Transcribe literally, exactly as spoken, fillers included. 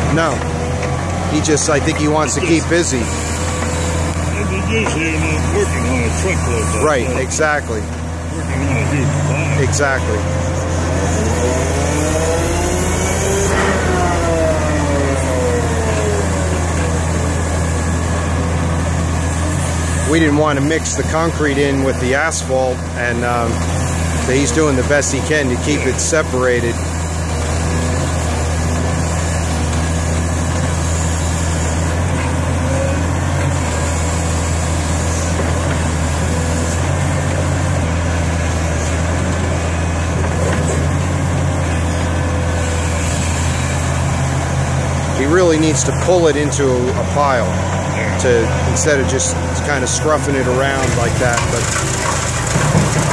No. He just, I think he wants to keep busy. Usually you're not working on a truckload. Right, exactly. Working on a huge pile. Exactly. We didn't want to mix the concrete in with the asphalt, and um, so he's doing the best he can to keep it separated. He really needs to pull it into a pile to instead of just kind of scruffing it around like that. But